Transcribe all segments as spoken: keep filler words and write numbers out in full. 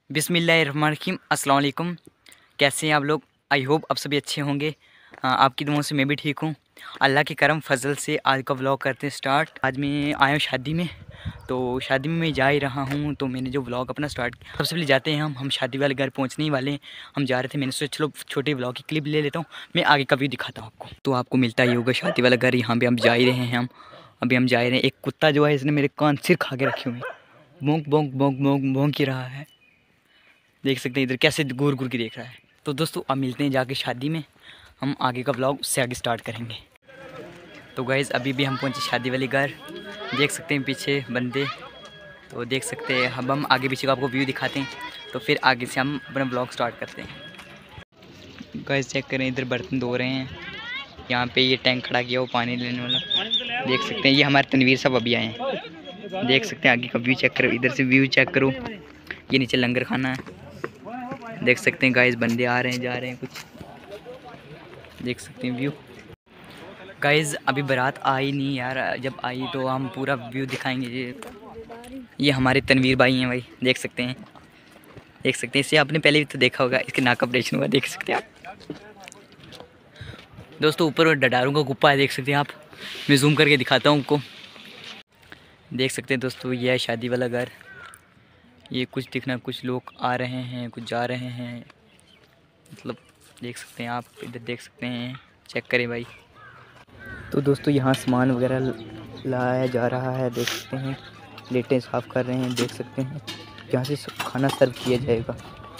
बिस्मिल्लाहिर्रहमानिर्रहीम अस्सलाम वालेकुम। कैसे हैं आप लोग? आई होप आप सभी अच्छे होंगे। हाँ, आपकी दुआओं से मैं भी ठीक हूँ। अल्लाह के करम फजल से आज का व्लॉग करते हैं स्टार्ट। आज मैं आया हूँ शादी में, तो शादी में मैं जा ही रहा हूँ। तो मैंने जो व्लॉग अपना स्टार्ट किया, सबसे पहले जाते हैं हम हम शादी वाले घर पहुँचने ही वाले हैं। हम जा रहे थे, मैंने सोचा चलो छोटे व्लॉग की क्लिप ले लेता हूँ, मैं आगे का व्यू दिखाता हूँ आपको। तो आपको मिलता ही होगा शादी वाला घर, यहाँ पर हम जा ही रहे हैं। हम अभी हम जा रहे हैं। एक कुत्ता जो है इसने मेरे कान सिर खा के रखे हुए हैं, भोंक भोंक भोंक भोंक भोंक ही रहा है। देख सकते हैं इधर कैसे घूर घूर के देख रहा है। तो दोस्तों अब मिलते हैं जाके शादी में, हम आगे का व्लॉग उससे आगे स्टार्ट करेंगे। तो गाइज़ अभी भी हम पहुंचे शादी वाले घर, देख सकते हैं पीछे बंदे। तो देख सकते हैं अब हम आगे पीछे का आपको व्यू दिखाते हैं, तो फिर आगे से हम अपना व्लॉग स्टार्ट करते हैं। गाइज़ चेक करें, इधर बर्तन धो रहे हैं। यहाँ पे ये टैंक खड़ा किया वो पानी लेने वाला, देख सकते हैं। ये हमारे तनवीर साहब अभी आए हैं, देख सकते हैं। आगे का व्यू चेक करो, इधर से व्यू चेक करो। ये नीचे लंगर खाना है, देख सकते हैं गाइस। बंदे आ रहे हैं जा रहे हैं, कुछ देख सकते हैं व्यू। गाइस अभी बारात आई नहीं यार, जब आई तो हम पूरा व्यू दिखाएंगे। ये ये हमारे तनवीर भाई हैं भाई, देख सकते हैं देख सकते हैं इसे आपने पहले भी तो देखा होगा, इसके नाक ऑपरेशन हुआ, देख सकते हैं आप। दोस्तों ऊपर डडारों का गुप्पा है, देख सकते हैं आप। मैं जूम करके दिखाता हूँ आपको, देख सकते हैं दोस्तों। ये है शादी वाला घर। ये कुछ दिखना, कुछ लोग आ रहे हैं कुछ जा रहे हैं, मतलब देख सकते हैं आप। इधर देख सकते हैं, चेक करें भाई। तो दोस्तों यहाँ सामान वगैरह लाया जा रहा है, देख सकते हैं। प्लेटें साफ़ कर रहे हैं, देख सकते हैं। यहाँ से खाना सर्व किया जाएगा।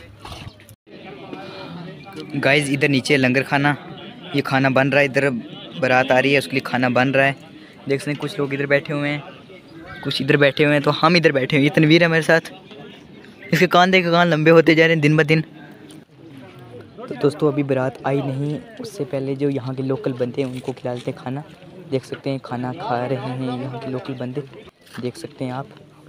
गाइस इधर नीचे लंगर खाना, ये खाना बन रहा है। इधर बारात आ रही है, उसके लिए खाना बन रहा है। देख सकते हैं कुछ लोग इधर बैठे हुए हैं, कुछ इधर बैठे हुए हैं, तो हम इधर बैठे हुए हैं। ये तनवीर है मेरे साथ, इसके कान देख कान लंबे होते जा रहे हैं दिन ब दिन। तो दोस्तों अभी बारात आई नहीं, उससे पहले जो यहाँ के लोकल बंदे हैं उनको खिला लेते हैं खाना। देख सकते हैं खाना खा रहे हैं यहाँ के लोकल बंदे, देख सकते हैं आप।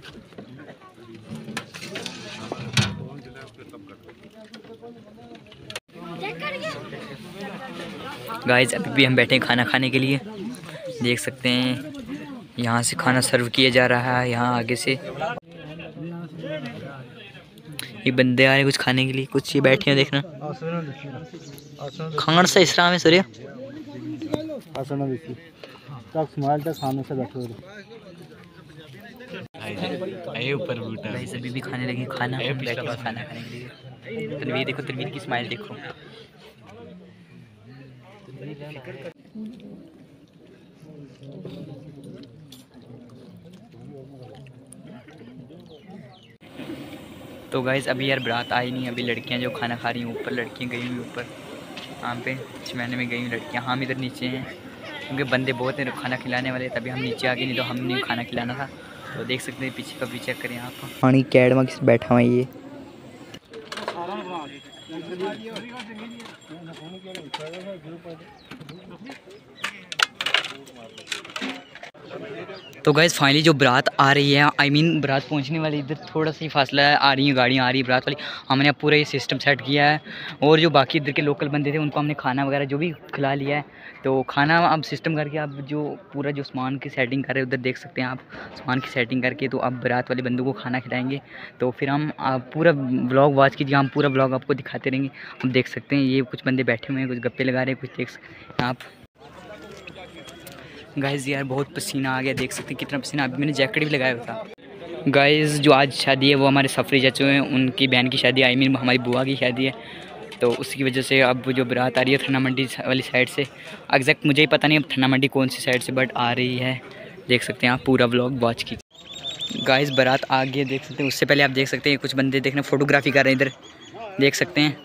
गाइस अभी भी हम बैठे हैं खाना खाने के लिए, देख सकते हैं। यहाँ से खाना सर्व किया जा रहा है, यहाँ आगे से ये बंदे आ रहे हैं कुछ खाने के लिए, कुछ ये बैठे हैं देखना। खान से इसराम है सूर्य ऊपर अभी भी खाने लगे खाना, बैठे खाना खाने के लिए। तनवीर देखो, तनवीर की स्माइल देखो। तो गाइस अभी यार बारात आई नहीं, अभी लड़कियां जो खाना खा रही हैं ऊपर, लड़कियां गई हुई ऊपर यहाँ पे चमैने में गई हुई लड़कियां। हम इधर नीचे हैं क्योंकि बंदे बहुत हैं खाना खिलाने वाले, तभी हम नीचे आ गए, नहीं तो हमने खाना खिलाना था। तो देख सकते हैं पीछे का भी चेक करें आप। पानी कैड में किस बैठा हुआ है ये। तो गाइस फाइनली जो बारात आ रही है, आई मीन बारात पहुंचने वाली, इधर थोड़ा सा ही फासला है, आ रही हैं गाड़ियाँ आ रही है बारात वाली। हमने अब पूरा ये सिस्टम सेट किया है, और जो बाकी इधर के लोकल बंदे थे उनको हमने खाना वगैरह जो भी खिला लिया है। तो खाना अब सिस्टम करके अब जो पूरा जो सामान की सेटिंग कर रहे हैं उधर देख सकते हैं आप। सामान की सेटिंग करके तो अब बारात वाले बंदों को खाना खिलाएँगे। तो फिर हम पूरा ब्लॉग वॉच कीजिए, हम पूरा ब्लॉग आपको दिखाते रहेंगे। हम देख सकते हैं ये कुछ बंदे बैठे हुए हैं, कुछ गप्पे लगा रहे हैं, कुछ देख सकते हैं आप। गाइज़ यार बहुत पसीना आ गया, देख सकते हैं कितना पसीना। अभी मैंने जैकेट भी लगाया हुआ था। गाइज़ जो आज शादी है वो हमारे सफरी चाचू हैं, उनकी बहन की शादी, आई मीन हमारी बुआ की शादी है। तो उसकी वजह से अब जो बारात आ रही है थन्ना मंडी वाली साइड से, एग्जैक्ट मुझे ही पता नहीं अब थन्ना मंडी कौन सी साइड से, बट आ रही है। देख सकते हैं आप, पूरा व्लॉग वॉच की। गाइज़ बारात आ गई है, देख सकते हैं। उससे पहले आप देख सकते हैं कुछ बंदे देखना फोटोग्राफी कर रहे हैं, इधर देख सकते हैं।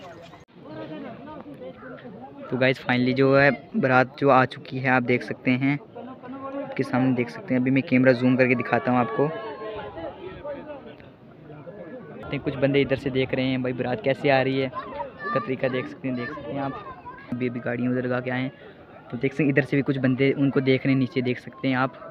तो गाइज़ फाइनली जो है बारात जो आ चुकी है, आप देख सकते हैं आपके सामने, देख सकते हैं। अभी मैं कैमरा जूम करके दिखाता हूँ आपको। कुछ बंदे इधर से देख रहे हैं भाई बारात कैसे आ रही है का तरीका, देख सकते हैं देख सकते हैं आप। अभी अभी गाड़ियाँ उधर लगा के आए हैं, तो देख सकते हैं इधर से भी कुछ बंदे उनको देख रहे हैं नीचे, देख सकते हैं आप।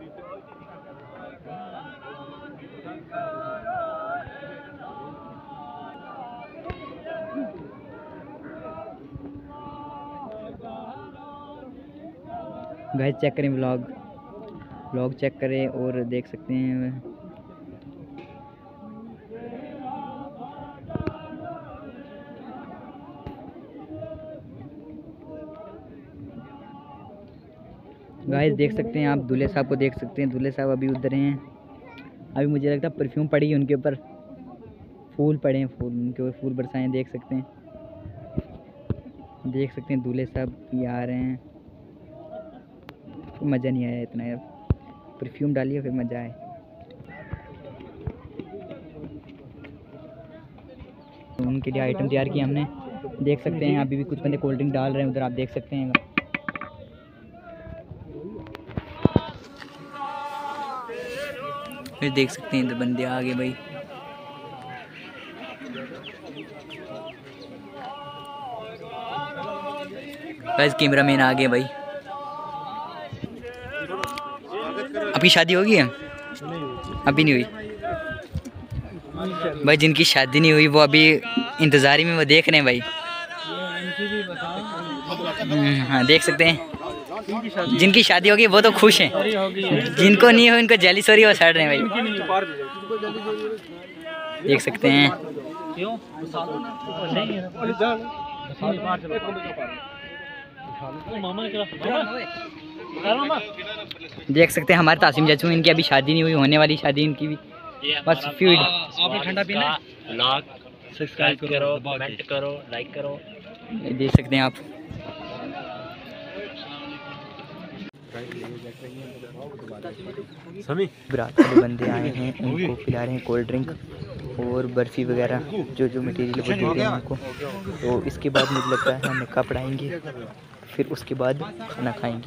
गाइस चेक करें व्लॉग व्लॉग चेक करें और देख सकते हैं। गाइस देख सकते हैं आप, दूल्हे साहब को देख सकते हैं। दूल्हे साहब अभी उधर हैं। अभी मुझे लगता है परफ्यूम पड़ी है उनके ऊपर, फूल पड़े हैं, फूल उनके ऊपर फूल बरसाए हैं। देख सकते हैं, देख सकते हैं दूल्हे साहब ये आ रहे हैं। मज़ा नहीं आया इतना यार, परफ्यूम डालिए फिर मज़ा आए। तो उनके लिए आइटम तैयार किया हमने। देख सकते हैं अभी भी कुछ बंदे कोल्ड ड्रिंक डाल रहे हैं उधर, आप देख सकते हैं। फिर देख सकते हैं इधर बंदे आ गए भाई। बस कैमरा मैन आ गए भाई। आपकी शादी होगी है? अभी नहीं हुई भाई। जिनकी शादी नहीं हुई वो अभी इंतज़ारी में वो देख रहे हैं भाई। हाँ देख सकते हैं, जिनकी शादी होगी वो तो खुश हैं, जिनको नहीं हो इनको जेलिस हो रही है, वो सड़ रहे हैं भाई। देख सकते हैं। देख सकते हैं हमारे तासिम चाचू, इनकी अभी शादी नहीं हुई, होने वाली शादी इनकी भी। बस फीड आपने ठंडा पीना, लाइक सब्सक्राइब करो, कमेंट करो, लाइक करो। देख सकते हैं आप। बारात वाले बंदे आए हैं, उनको पिला रहे हैं कोल्ड ड्रिंक और बर्फ़ी वगैरह, जो जो मटेरियल वो दे रहे हैं उनको। तो इसके बाद मुझे लगता है हम निकाह पढ़ाएंगे, फिर उसके बाद खाना खाएंगे।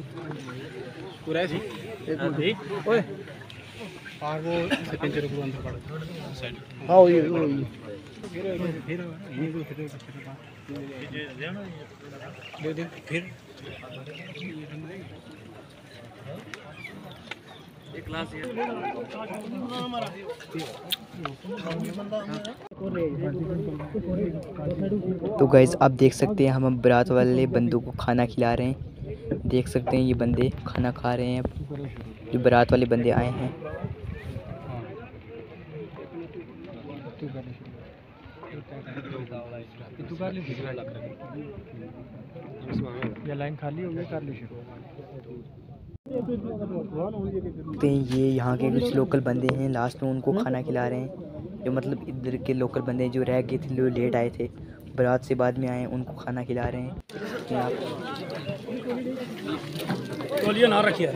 तो गाइज आप देख सकते हैं हम बारात वाले बंदों को खाना खिला रहे हैं। देख सकते हैं ये बंदे खाना खा रहे हैं, जो बारात वाले बंदे आए हैं। लाइन खाली हो गई, कर ली शुरू। ये यहाँ के कुछ लोकल बंदे हैं, लास्ट में उनको खाना खिला रहे हैं। जो मतलब इधर के लोकल बंदे हैं जो रह गए थे, जो लेट आए थे, बारात से बाद में आए, उनको खाना खिला रहे हैं। तौलिया ना रखिए।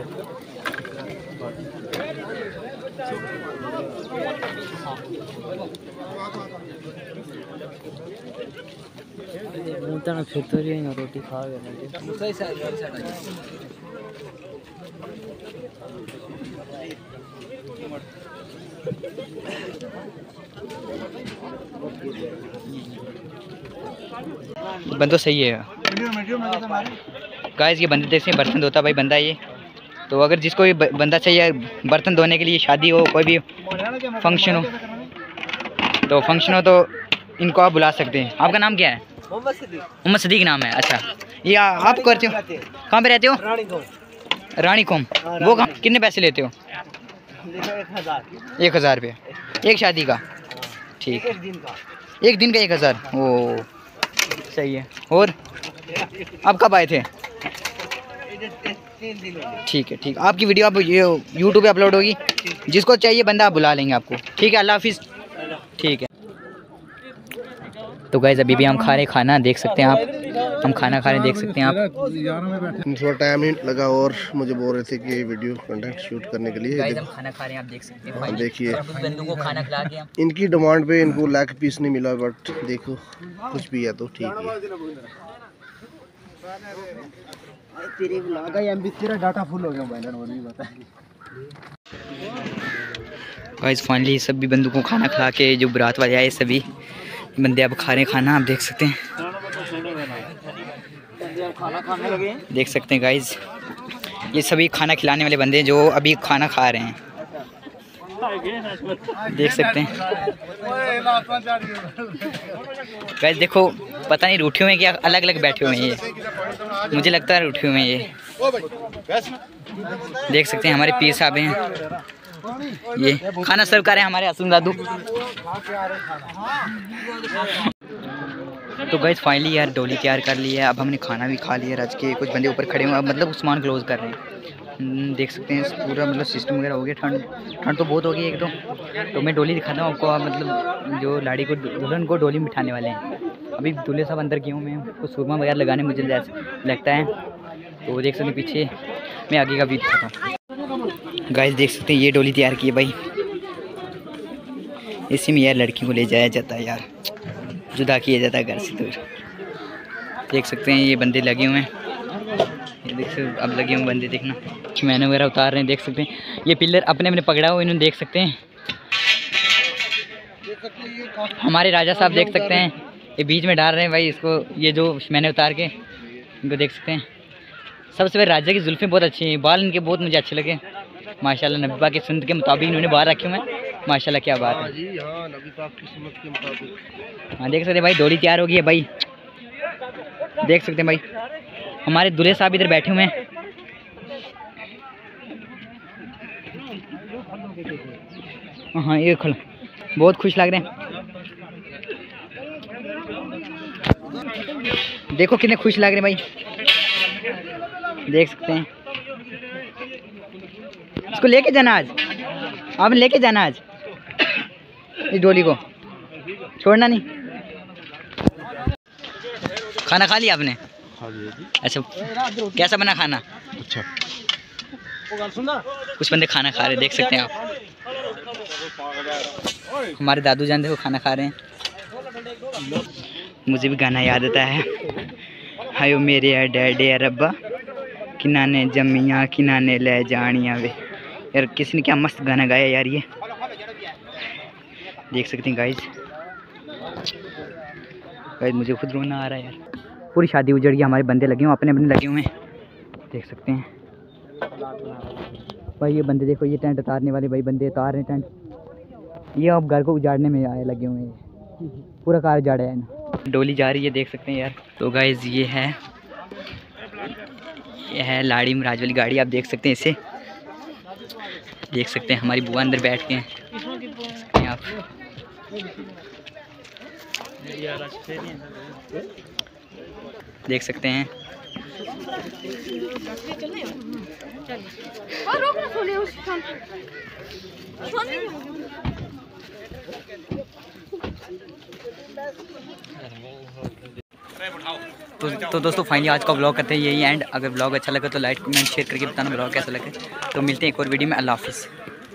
फिर तो रोटी खा गए। बंदो सही है गाइस। ये बंदे देखते हैं बर्तन धोता भाई बंदा ये। तो अगर जिसको भी बंदा चाहिए बर्तन धोने के लिए, शादी हो, कोई भी फंक्शन हो, तो फंक्शन हो तो इनको आप बुला सकते हैं। आपका नाम क्या है? मोहम्मद सदीक नाम है। अच्छा, ये आप करते हो, कहाँ पे रहते हो? रानी कोम। वो कहाँ, कितने पैसे लेते हो? एक हज़ार रुपये एक शादी का? ठीक है, एक दिन का एक हज़ार। ओ सही है। और आप कब आए थे? ठीक है, ठीक। आपकी वीडियो आप ये यूट्यूब पे अपलोड होगी, जिसको चाहिए बंदा आप बुला लेंगे आपको। ठीक है, अल्लाह हाफिज़। ठीक है। तो गाइस अभी भी हम खा रहे खाना, देख सकते हैं आप, हम खाना खा रहे देख सकते हैं आप। थोड़ा टाइम ही लगा और मुझे बोल रहे थे कि वीडियो कंटेंट शूट करने के लिए। गाइस हम खाना खा रहे हैं, आप देख सकते हैं। देखिए बंदों को खाना खिला के इनकी डिमांड पे इनको लेग पीस नहीं मिला, बट देखो कुछ भी है तो ठीक है। तेरे लगा या तेरा डाटा फुल हो गया भाई, और भी बता। गाइस फाइनली सभी बंदों को खाना खिला के, जो बारात वाले आए सभी बंदे अब खा रहे खाना, आप देख सकते हैं। देख सकते हैं गाइस, ये सभी खाना खिलाने वाले बंदे जो अभी खाना खा रहे हैं, देख सकते हैं। गाइस देखो, पता नहीं रूठे हुए हैं क्या, अलग अलग बैठे हुए हैं ये, मुझे लगता है रूठे हुए हैं ये। देख सकते हैं हमारे पीर साहब हैं, ये खाना सर्व कर रहे हैं हमारे असलम दादू। तो गाइस फाइनली यार डोली तैयार कर ली है, अब हमने खाना भी खा लिया रज के। कुछ बंदे ऊपर खड़े हुए हैं, मतलब सामान क्लोज कर रहे हैं। देख सकते हैं पूरा मतलब सिस्टम वगैरह हो गया। ठंड ठंड तो बहुत हो गई एक तो तो मैं डोली दिखाता हूँ आपको। मतलब जो लाड़ी को दुल्हन को डोली में बिठाने वाले हैं। अभी दूल्हे साहब अंदर गए हूँ, मैं उसको सुरमा वगैरह लगाने मुझे लगता है। तो देख सकते हैं पीछे मैं आगे का भी दिखाता हूँ। गाइस देख सकते हैं ये डोली तैयार की है भाई। इसी में यार लड़की को ले जाया जाता है यार, जुदा किया जाता है घर से दूर। देख सकते हैं ये बंदे लगे हुए हैं, ये देख सकते अब लगे हुए बंदे देखना मैंने वगैरह उतार रहे हैं। देख सकते हैं ये पिलर अपने अपने पकड़ा हुआ इन्होंने, देख सकते हैं। हमारे राजा साहब देख सकते हैं ये बीच में डाल रहे हैं भाई इसको, ये जो मैंने उतार के इनको देख सकते हैं। सबसे पहले राजा की जुल्फें बहुत अच्छी हैं, बाल इनके बहुत मुझे अच्छे लगे माशाल्लाह। नबी पाक की सुन्नत के मुताबिक इन्होंने बाहर रखे हुए हैं माशाल्लाह, क्या बात है। हाँ देख सकते हैं भाई डोली तैयार हो गई है भाई। देख सकते हैं भाई हमारे दूल्हे साहब इधर बैठे हुए हैं। हाँ ये खुला बहुत खुश लग रहे हैं, देखो कितने खुश लग रहे हैं भाई। देख सकते हैं इसको लेके जाना आज, आपने लेके जाना आज इस डोली को, छोड़ना नहीं। खाना खा लिया आपने? अच्छा कैसा बना खाना? अच्छा कुछ बंदे खाना खा रहे हैं, देख सकते हैं आप। हमारे दादू जान देखो खाना खा रहे हैं। मुझे भी गाना याद आता है, हायो मेरे डैडे रब्बा किनाने जमियाँ किनाने ले जानिया वे। यार किसी ने क्या मस्त गाना गाया यार, ये देख सकते हैं गाइज। गाइज मुझे खुद रोना आ रहा है यार। पूरी शादी उजड़ गई, हमारे बंदे लगे हुए अपने अपने लगे हुए हैं, देख सकते हैं भाई। ये बंदे देखो ये टेंट उतारने वाले भाई बंदे उतार रहे हैं टेंट। ये अब घर को उजाड़ने में आए लगे हुए हैं, पूरा कार उजाड़ा है ना। डोली जा रही है देख सकते हैं यार। तो गाइज ये है ये है लाड़ी महाराज वाली गाड़ी, आप देख सकते हैं इसे। देख सकते हैं हमारी बुआ अंदर बैठ के हैं, देख सकते हैं आप। देख सकते हैं तो, तो दोस्तों फाइनली आज का व्लॉग करते हैं यही एंड। अगर व्लॉग अच्छा लगा तो लाइक कमेंट शेयर करके बताना व्लॉग कैसा लगे। तो मिलते हैं एक और वीडियो में। अल्लाह हाफिज़।